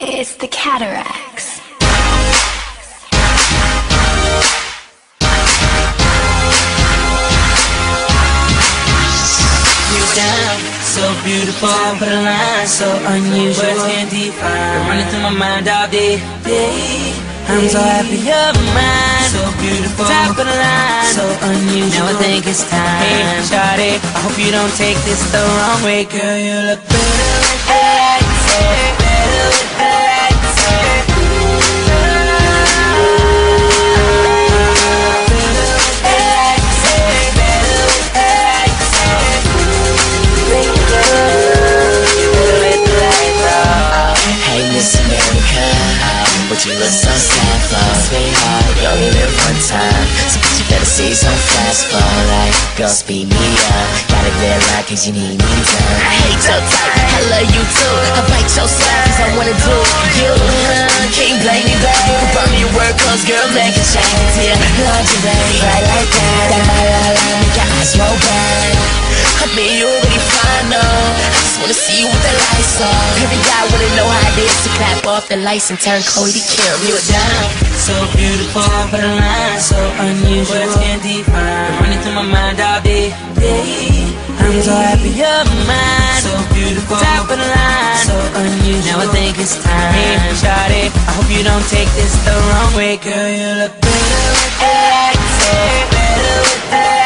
It's the cataracts. You down, so beautiful, top of the line, so unusual. Words can't define. Been running through my mind all day. I'm so happy you're mine. So beautiful, top of the line, so unusual. Now I think it's time. Hey, shawty, I hope you don't take this the wrong way, girl. You look better with the lights, better with the lights. But you look so sad for, sweetheart, you only live one time. So bitch, you better see so fast for life. Girl, speed me up, gotta get right cause you need me time. I hate your type, I love you too. I bite your side cause I wanna do you. Can't blame me, babe. You can burn me your word cause girl, man can change it to you. Lingerie, right like that. That la make your eyes roll back. I mean, you already fine, no. I just wanna see you with the lights on. Every guy wanna know how it is to clap off the lights and turn Chloe to Kim. You're down, so beautiful, top of the line, so unusual. Words can't define. Been running through my mind all day. I'm so happy you're mine. So beautiful, top of the line, so unusual. Now I think it's time. Hey, shawty, I hope you don't take this the wrong way, girl. You look better with the lights, better with the lights.